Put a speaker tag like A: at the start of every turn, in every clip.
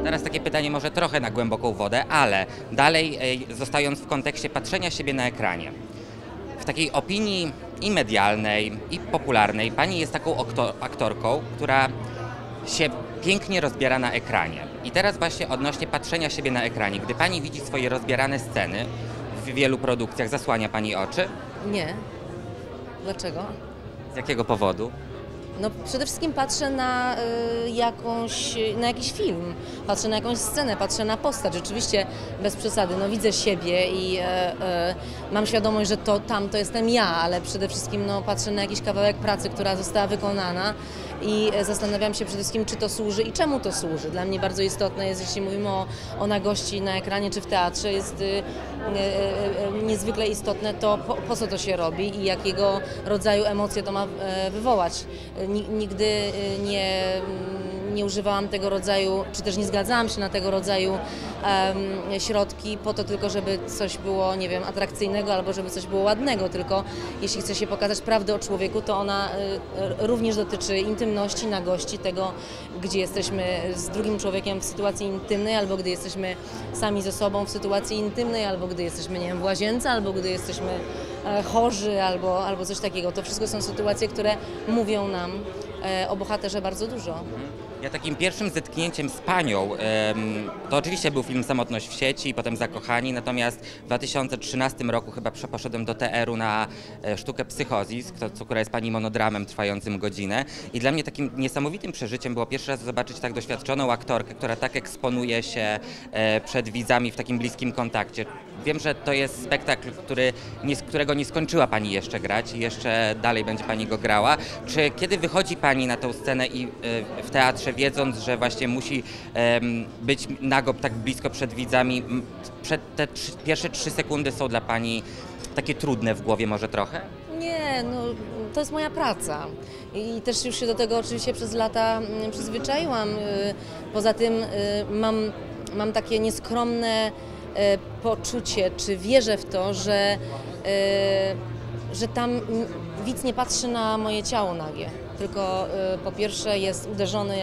A: Teraz takie pytanie może trochę na głęboką wodę, ale dalej zostając w kontekście patrzenia siebie na ekranie. W takiej opinii i medialnej, i popularnej pani jest taką aktorką, która się pięknie rozbiera na ekranie. I teraz właśnie odnośnie patrzenia siebie na ekranie. Gdy pani widzi swoje rozbierane sceny w wielu produkcjach, zasłania pani oczy?
B: Nie. Dlaczego?
A: Z jakiego powodu?
B: No przede wszystkim patrzę na na jakiś film, patrzę na jakąś scenę, patrzę na postać. Rzeczywiście bez przesady, no widzę siebie i mam świadomość, że to jestem ja, ale przede wszystkim no, patrzę na jakiś kawałek pracy, która została wykonana i zastanawiam się przede wszystkim, czy to służy i czemu to służy. Dla mnie bardzo istotne jest, jeśli mówimy o nagości na ekranie czy w teatrze, jest niezwykle istotne to, po co to się robi i jakiego rodzaju emocje to ma wywołać. Nigdy nie używałam tego rodzaju, czy też nie zgadzałam się na tego rodzaju środki po to tylko, żeby coś było, nie wiem, atrakcyjnego albo żeby coś było ładnego, tylko jeśli chce się pokazać prawdę o człowieku, to ona również dotyczy intymności, nagości, tego, gdzie jesteśmy z drugim człowiekiem w sytuacji intymnej, albo gdy jesteśmy sami ze sobą w sytuacji intymnej, albo gdy jesteśmy, nie wiem, w łazience, albo gdy jesteśmy chorzy, albo coś takiego. To wszystko są sytuacje, które mówią nam o bohaterze bardzo dużo.
A: Ja takim pierwszym zetknięciem z panią, to oczywiście był film Samotność w sieci, potem Zakochani, natomiast w 2013 roku chyba poszedłem do TR-u na sztukę Psychozis, która jest pani monodramem trwającym godzinę i dla mnie takim niesamowitym przeżyciem było pierwszy raz zobaczyć tak doświadczoną aktorkę, która tak eksponuje się przed widzami w takim bliskim kontakcie. Wiem, że to jest spektakl, którego nie skończyła pani jeszcze grać i jeszcze dalej będzie pani go grała. Czy kiedy wychodzi pani na tę scenę i w teatrze, wiedząc, że właśnie musi być nago tak blisko przed widzami, te pierwsze 3 sekundy są dla pani takie trudne w głowie może trochę?
B: Nie, no to jest moja praca i też już się do tego oczywiście przez lata przyzwyczaiłam. Poza tym mam takie nieskromne poczucie, czy wierzę w to, że tam widz nie patrzy na moje ciało nagie, tylko po pierwsze jest uderzony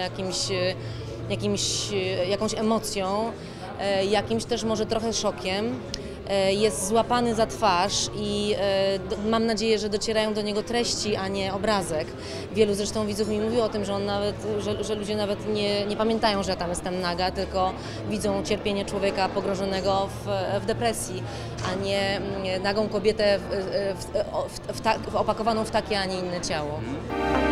B: jakąś emocją, jakimś też może trochę szokiem, jest złapany za twarz i mam nadzieję, że docierają do niego treści, a nie obrazek. Wielu zresztą widzów mi mówiło o tym, że ludzie nawet nie pamiętają, że ja tam jestem naga, tylko widzą cierpienie człowieka pogrążonego w depresji, a nie nagą kobietę opakowaną w takie, a nie inne ciało.